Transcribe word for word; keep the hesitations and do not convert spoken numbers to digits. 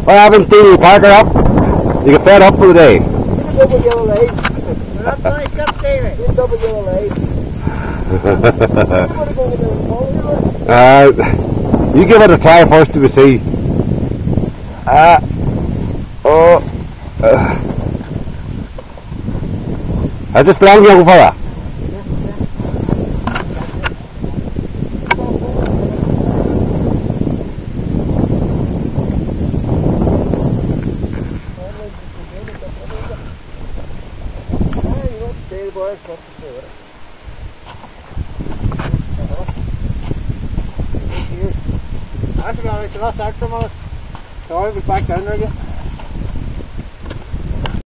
What happened, Stevie? Park her up? You get fed up for the day. Double yellow light. That's nice, that's Stevie. You double yellow light. uh, you give it a try first to see. Ah. Uh, oh. Uh. Has this belonged young fella? That's about it, so that's extra money. So I was back down there again.